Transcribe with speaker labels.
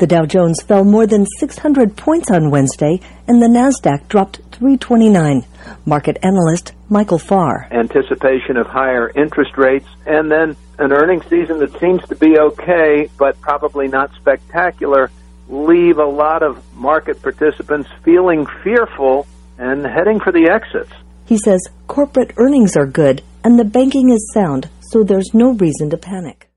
Speaker 1: The Dow Jones fell more than 600 points on Wednesday, and the Nasdaq dropped 329. Market analyst Michael Farr.
Speaker 2: Anticipation of higher interest rates, and then an earnings season that seems to be okay, but probably not spectacular, leave a lot of market participants feeling fearful and heading for the exits.
Speaker 1: He says corporate earnings are good and the banking is sound, so there's no reason to panic.